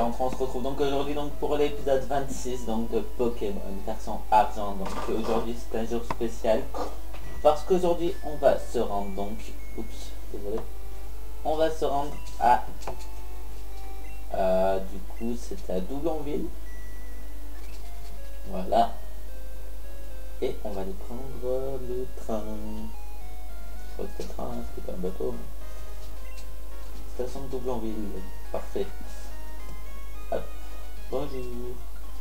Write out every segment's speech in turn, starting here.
donc on se retrouve donc aujourd'hui donc pour l'épisode 26 donc de Pokémon version argent. Donc aujourd'hui c'est un jour spécial parce qu'aujourd'hui on va se rendre donc, oups, désolé, on va se rendre à du coup c'est à Doublonville, voilà, et on va aller prendre le train. Je crois que c'était le train, c'était pas un bateau. Station de Doublonville, parfait. Hop. Bonjour.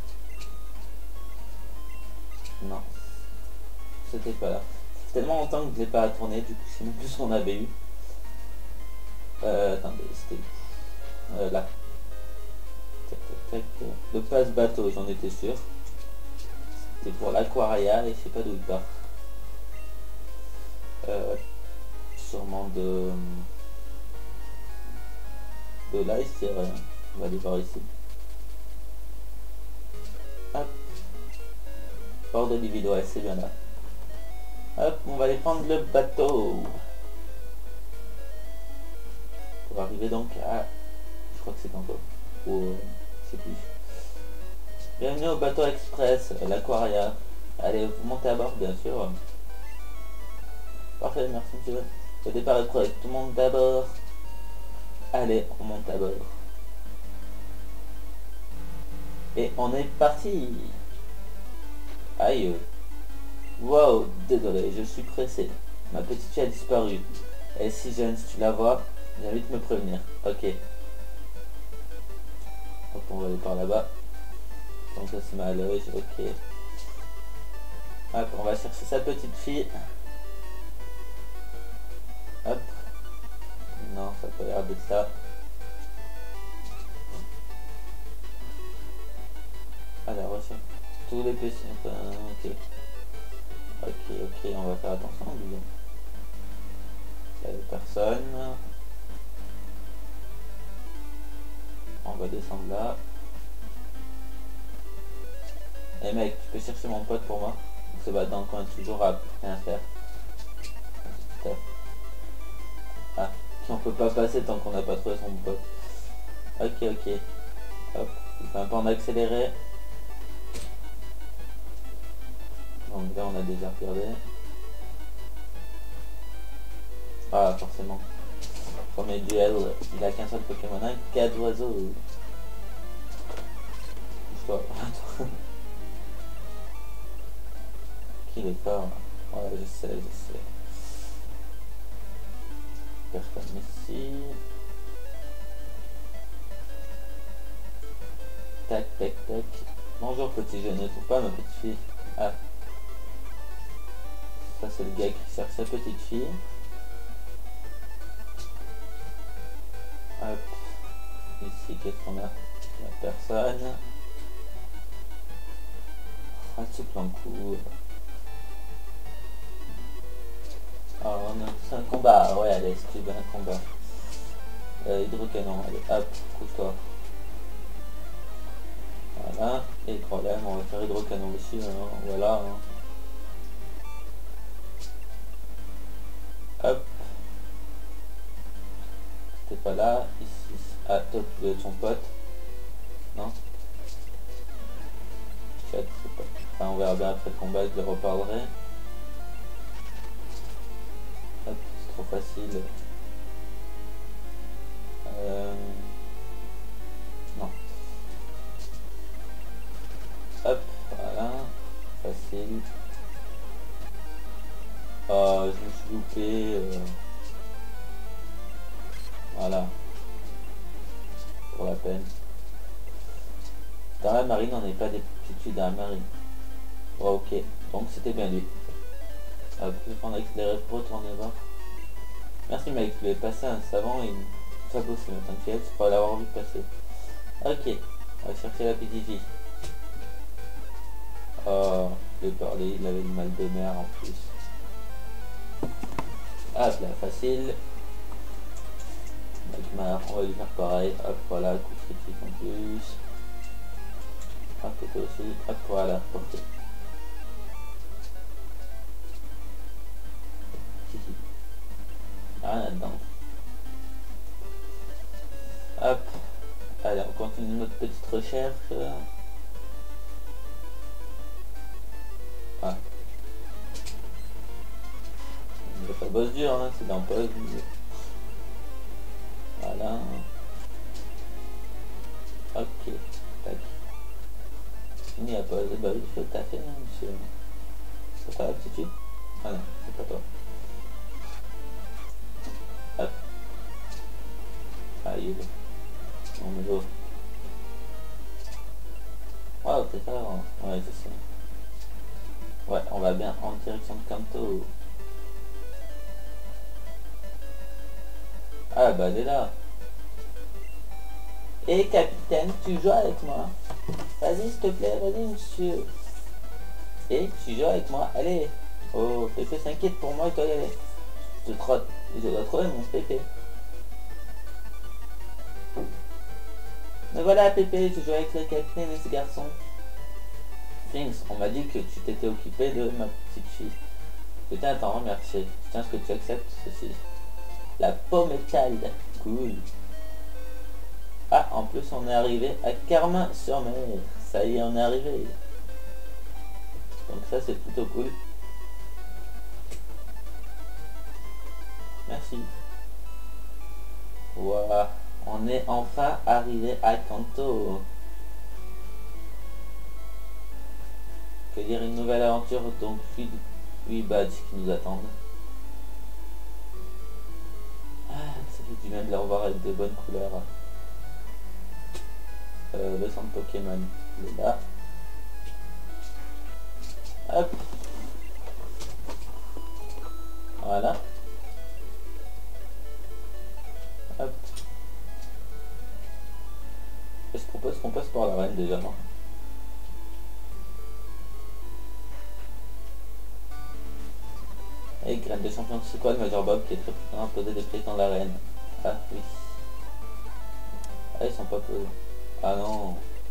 Non, c'était pas là. C'est tellement longtemps que je l'ai pas tourné, du coup je sais même plus ce qu'on avait eu. Attendez, c'était là. Tac, tac, tac. Le passe bateau, j'en étais sûr. C'était pour l'Aquaria et je sais pas d'où il part. Sûrement de là, ici, on va aller voir ici. Hop. Port de Livido, ouais, c'est bien là. Hop, on va aller prendre le bateau. Pour arriver donc à... Je crois que c'est encore. Ou... je sais plus. Bienvenue au bateau express, l'Aquaria. Allez, vous montez à bord, bien sûr. Parfait, merci monsieur. Le départ est correct. Tout le monde d'abord. Allez, on monte à bord. Et on est parti. Aïe. Wow, désolé, je suis pressé. Ma petite fille a disparu. Elle est si jeune, si tu la vois, viens vite me prévenir. Ok. Hop, on va aller par là-bas. Donc ça se met à l'œil, ok. Hop, on va chercher sa petite fille. Hop. Non, ça peut l'air d'être ça. Alors, recherche tous les petits... ok. Ok, on va faire attention, disons. Il y a personne. On va descendre là. Eh mec, tu peux chercher mon pote pour moi? On se bat dans le coin toujours à rien faire. Ah, on peut pas passer tant qu'on n'a pas trouvé son pote. Ok. Hop, il fait un peu en accéléré. Donc là on a déjà regardé. Ah forcément. Premier duel, il a qu'un seul Pokémon, 4 oiseaux. Qu'il est fort. Ouais, je sais. Personne ici. Tac. Bonjour petit, je ne trouve pas ma petite fille. Ah. Ça c'est le gars qui cherche sa petite fille. Hop. Ici qu'est-ce qu'on a? La personne. Ah ce plan court. Ah c'est un combat. Ouais allez, si tu veux un combat. Hydrocanon, allez hop, couche-toi. Voilà, et le problème, on va faire hydrocanon aussi, hein, voilà. Hein. Hop. C'était pas là, ici. Ah, top, de son pote. Non. Chat, c'est pas. Enfin, on verra bien après le combat, je le reparlerai. Hop, c'est trop facile. Non. Hop, voilà. Facile. Oh, je me suis loupé. Voilà. Pour la peine. Dans la marine, on n'est pas des petites filles dans la marine. Oh, ok, donc c'était bien lui. Hop, je vais prendre accéléré pour retourner voir. Merci mec, je vais passer un savant et une sabot, c'est ma t'inquiète, c'est pas l'avoir vu passer. Ok, on va chercher la petite fille. Oh, je vais parler, il avait le mal de mer en plus. Hop là, facile. Magmar, on va lui faire pareil. Hop, voilà, coup critique en plus. Hop, côté aussi. Hop, voilà, ok. Rien là-dedans. Hop, allez, on continue notre petite recherche. Ah. Il n'y a pas boss dur, hein, c'est dans pause. Voilà. Ok, tac. Fini la pause. Bah oui, il faut taffer, hein, monsieur. C'est pas la petite fille? Ah non, c'est pas toi. Hop. Ah, il est là. On est beau. Waouh, c'est ça, hein. Ouais, c'est ça. Ouais, on va bien en direction de Kanto. Ah bah elle est là. Et capitaine, tu joues avec moi? Vas-y s'il te plaît, vas-y monsieur. Et tu joues avec moi, allez. Oh, Pépé s'inquiète pour moi, il doit y aller. Je trotte, je dois trouver mon Pépé. Mais voilà Pépé, tu joues avec le capitaine et ce garçon. Sphinx, on m'a dit que tu t'étais occupé de ma petite fille. Je tiens à t'en remercier. Je tiens à ce que tu acceptes ceci. La pomme est calde. Cool. Ah, en plus on est arrivé à Carmin-sur-Mer. Ça y est, on est arrivé. Donc ça c'est plutôt cool. Merci. Voilà. On est enfin arrivé à Kanto. Que dire, une nouvelle aventure, donc 8 badges qui nous attendent. Ah, ça fait du bien de les revoir avec de bonnes couleurs. Le centre Pokémon, il est là. Hop. Voilà. Hop. Je propose qu'on passe par la reine déjà. Et graine de champion, c'est quoi le Major Bob qui est très putain à poser des prétends de la reine? Ah oui. Ah ils sont pas posés. Ah non.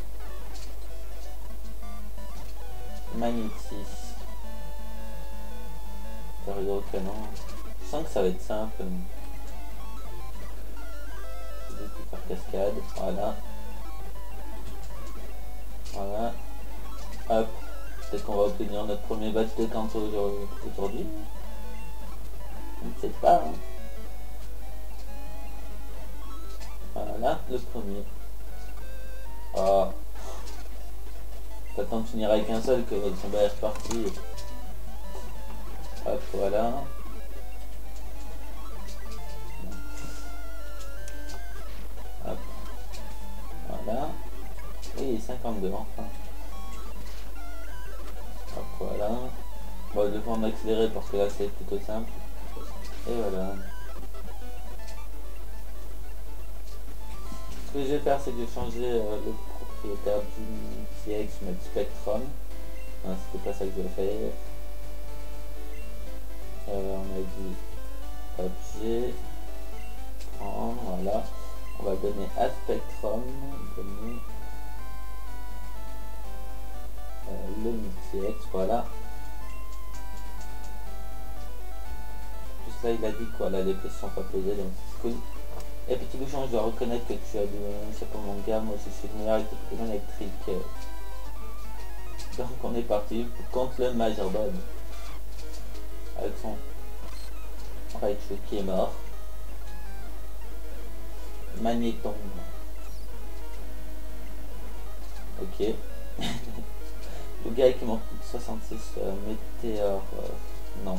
Magnétis. Sérieux au canon. Je sens que ça va être simple. Par cascade. Voilà. Voilà. Hop. Peut-être qu'on va obtenir notre premier badge de Kanto aujourd'hui. On ne sait pas. Hein. Voilà, le premier. Oh. T'attends de finir avec un seul que le combat est reparti. Hop, voilà. Hop. Voilà. Oui, 52 enfin. Hop, voilà. Bon, je vais prendre accélérer parce que là c'est plutôt simple. Et voilà. Ce que je vais faire, c'est que je vais changer le propriétaire du TX, mettre Spectrum. Hein, c'était pas ça que je voulais faire. On a dit objet, prendre, voilà. On va donner à Spectrum, donner le TX, voilà. Juste là, il a dit quoi, là les pièces sont pas posées, donc c'est cool. Et petit bouchon, je dois reconnaître que tu as de chapeau manga, moi je suis le meilleur avec tes Pokémon électriques. Donc on est parti contre le Major Bob. Avec son Raichu qui est mort. Magnéton. Ok. Le gars qui manque 66 météore. Non.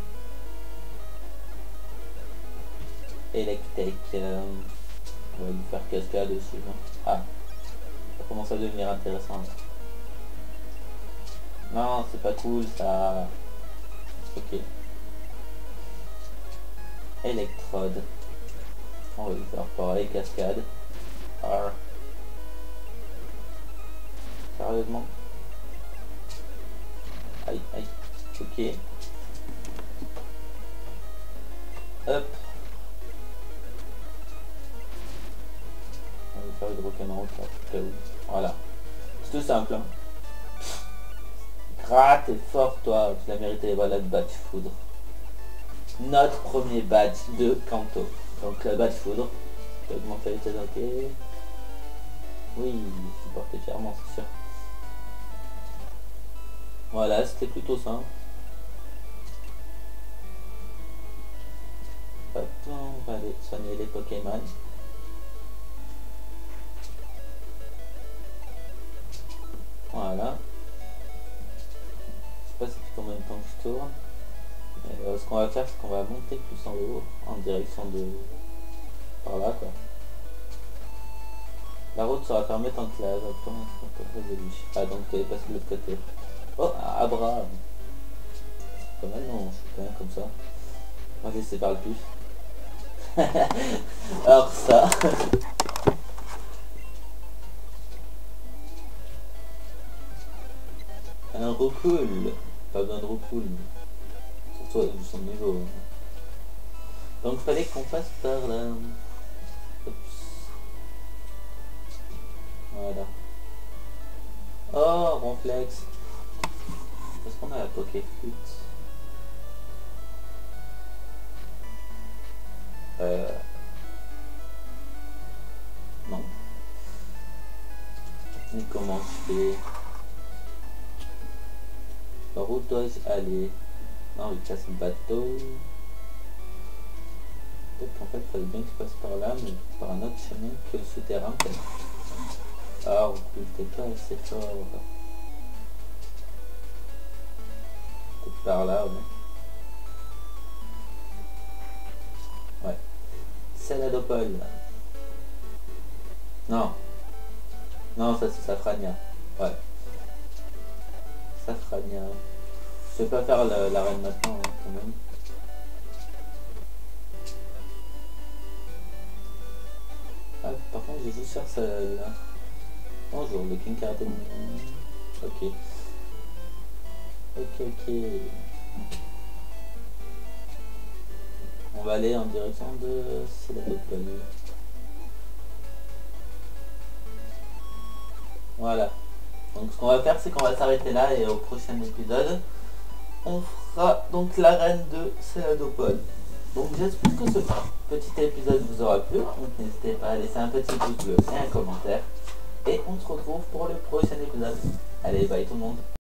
Électrique. On va lui faire cascade aussi. Non. Ah. Ça commence à devenir intéressant. Non, c'est pas cool ça. Ok. Électrode. On va lui faire pareil, cascade. Ah. Sérieusement. Aïe, aïe. Ok. Hop. On va lui faire hydrocanon. Voilà. C'est tout simple. Hein. Ah, t'es fort toi, tu l'as mérité, voilà le badge foudre. Notre premier badge de Kanto. Donc le badge foudre, tu peux augmenter les ok. Oui, il supportait fièrement, c'est sûr. Voilà, c'était plutôt simple. Hop, on va aller soigner les Pokémon. Voilà. Je sais pas ça fait combien de temps que je tourne. Ce qu'on va faire, c'est qu'on va monter plus en haut, en direction de... par là, quoi. La route sera fermée tant que la voiture ne sera pas résolue. Ah, donc vous allez passer de l'autre côté. Oh, Abra. C'est pas mal, non, je suis pas bien comme ça. On va laisser par le pif. Alors ça... un roucoule. Pas besoin de roucoule. Surtout vu son niveau. Donc fallait qu'on passe par là. Oups. Voilà. Oh, Ronflex. Est-ce qu'on a la Pokéflute? Non. Mais comment je fais? Par où dois-je aller? Non, il casse le bateau. Peut-être qu'en fait, il fallait bien que je passe par là, mais par un autre chemin que le souterrain, peut-être. Ah, on peut pas assez fort. Peut-être par là, ouais. Ouais. Céladopole. Non. Non, ça c'est Safrania. Ouais. Safrania. Je vais pas faire l'arène maintenant, hein, quand même. Ah, par contre, j'ai juste faire celle-là. Bonjour, le King Karate. Ok. Ok. On va aller en direction de Céladopole. Voilà. Donc ce qu'on va faire, c'est qu'on va s'arrêter là et au prochain épisode, on fera donc l'arène de Céladopole. Donc j'espère que ce petit épisode vous aura plu. Donc n'hésitez pas à laisser un petit pouce bleu et un commentaire. Et on se retrouve pour le prochain épisode. Allez, bye tout le monde.